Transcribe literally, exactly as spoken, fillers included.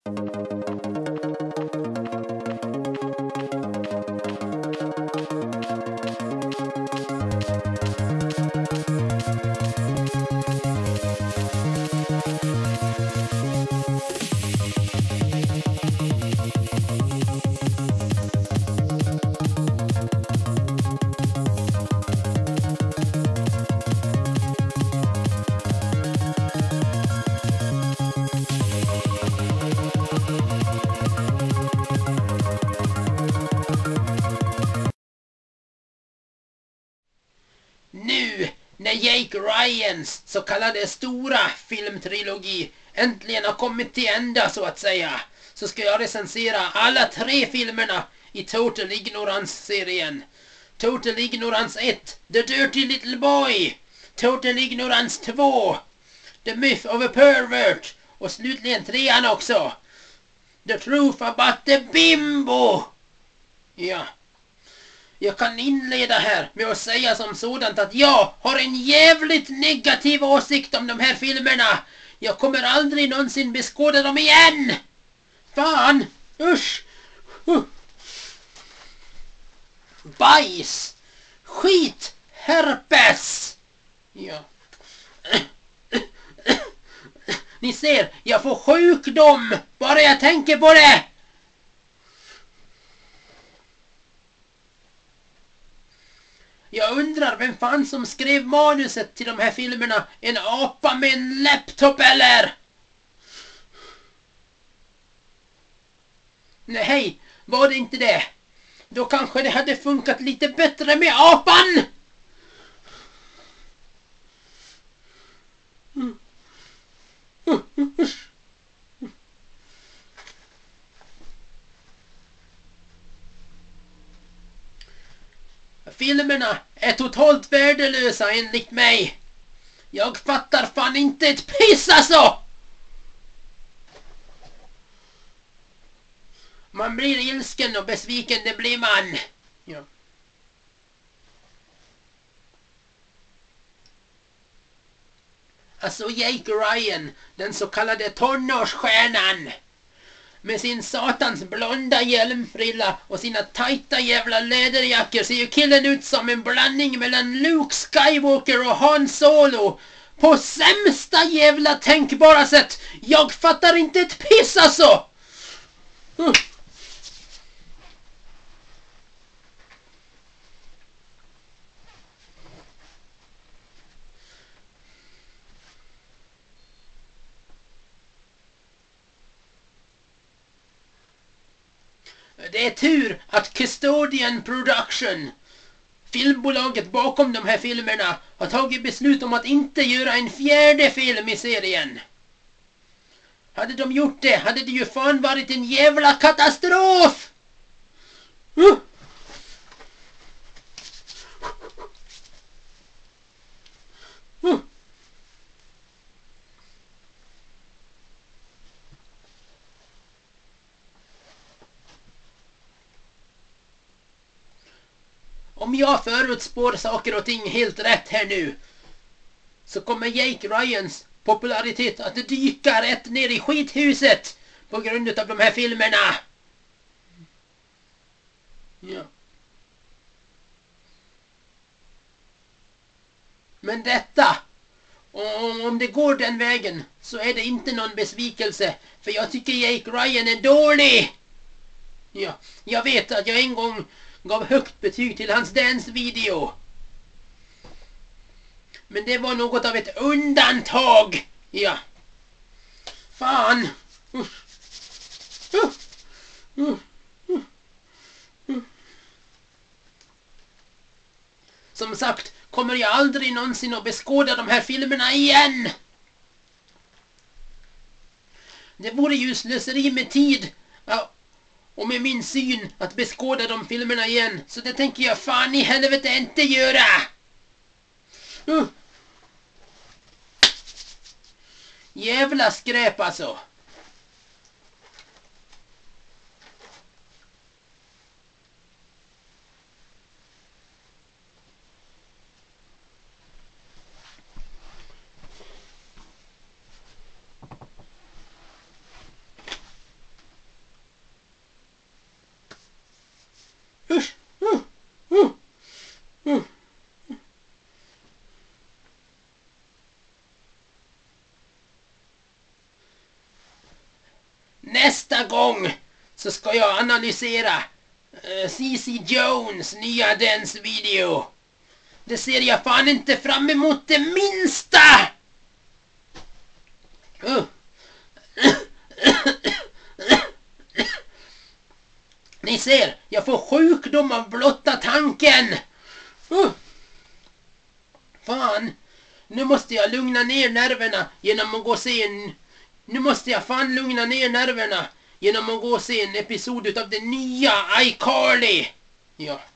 Nu när Jake Ryans så kallade stora filmtrilogi äntligen har kommit till ända så att säga, så ska jag recensera alla tre filmerna i Total Ignorance-serien. Total Ignorance ett, The Dirty Little Boy. Total Ignorance två, The Myth of a Pervert. Och slutligen trean också, The Truth About the Bimbo. Ja. Jag kan inleda här med att säga som sådant att jag har en jävligt negativ åsikt om de här filmerna. Jag kommer aldrig någonsin beskåda dem igen. Fan, usch. Uh. Bajs. Skit. Herpes. Ja. Ni ser, jag får sjukdom bara jag tänker på det. Jag undrar vem fan som skrev manuset till de här filmerna. En apa med en laptop eller? Nej, hej, var det inte det? Då kanske det hade funkat lite bättre med apan. Mm. Mm. Mm. Filmerna är totalt värdelösa enligt mig. Jag fattar fan inte ett piss alltså. Man blir ilsken och besviken, det blir man. Ja. Alltså Jake Ryan, den så kallade tonårsstjärnan. Med sin satans blonda hjälmfrilla och sina tajta jävla läderjackor ser ju killen ut som en blandning mellan Luke Skywalker och Han Solo. På sämsta jävla tänkbara sätt. Jag fattar inte ett piss alltså. Mm. Det är tur att Custodian Production, filmbolaget bakom de här filmerna, har tagit beslut om att inte göra en fjärde film i serien. Hade de gjort det hade det ju fan varit en jävla katastrof! Uh! Uh! Om jag förutspår saker och ting helt rätt här nu, så kommer Jake Ryans popularitet att dyka rätt ner i skithuset på grund av de här filmerna. Ja. Men detta, om det går den vägen, så är det inte någon besvikelse, för jag tycker Jake Ryan är dålig. Ja, jag vet att jag en gång gav högt betyg till hans dance-video. Men det var något av ett undantag. Ja. Fan. Uh. Uh. Uh. Uh. Uh. Som sagt, kommer jag aldrig någonsin att beskåda de här filmerna igen. Det vore ju slöseri med tid. Ja. Och med min syn att beskåda de filmerna igen. Så det tänker jag fan i helvete inte göra. Uh. Jävla skräp alltså. nästa gång så ska jag analysera uh, C C Jones nya dance-video. Det ser jag fan inte fram emot det minsta! Uh. Ni ser, jag får sjukdom av blotta tanken. Uh. Fan, nu måste jag lugna ner nerverna genom att gå och se en... Nu måste jag fan lugna ner nerverna genom att gå och se en episod utav det nya iCarly. Ja.